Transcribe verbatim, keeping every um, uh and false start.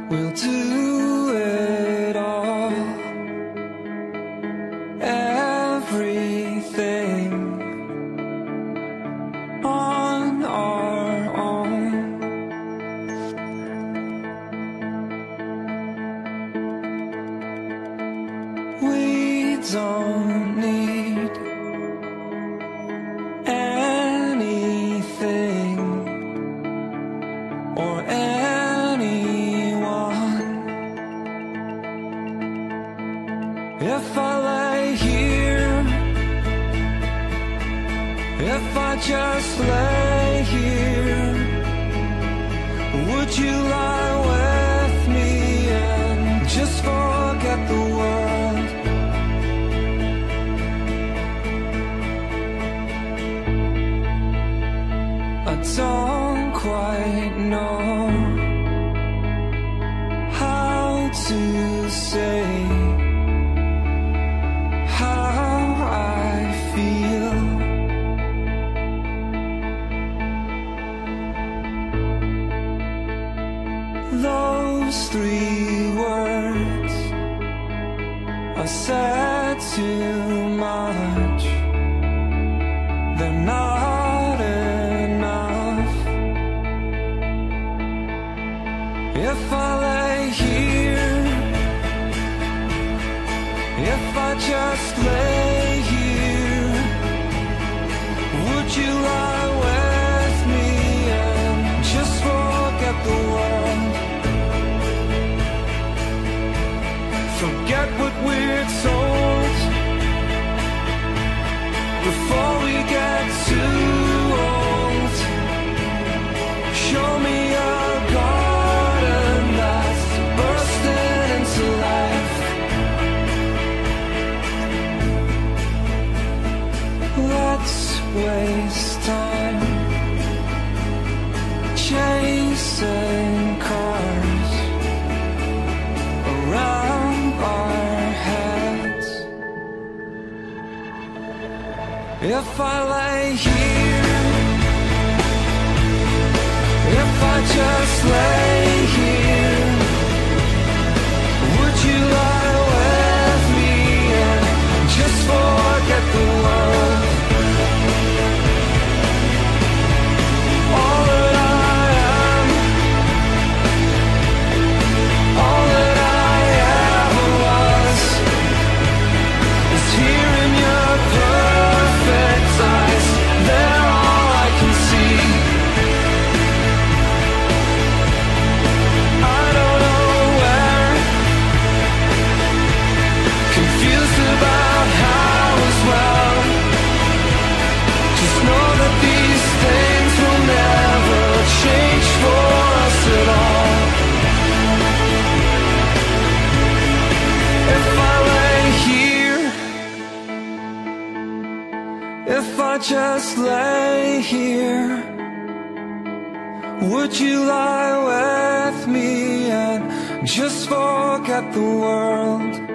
We'll do it all, everything on our own. We don't need anything or anyone. If I lay here, if I just lay here, would you lie with me and just forget the world? I don't quite know how to say how I feel. Those three words are said too much. They're not enough. If I lay here, if I just lay here, would you lie with me and just forget the world? Forget what we're told before we get too old. Show me a garden that's bursting into life. Let's waste time chasing cars around our heads. If I lay here, if I just lay here, would you lie with me and just forget the world? All that I am, all that I ever was, is here in your perfect eyes. They're all I can see. I don't know where, confused about how as well. Just know that these things will never change for us at all. If I lay here, if I just lay here, would you lie with me and just forget the world?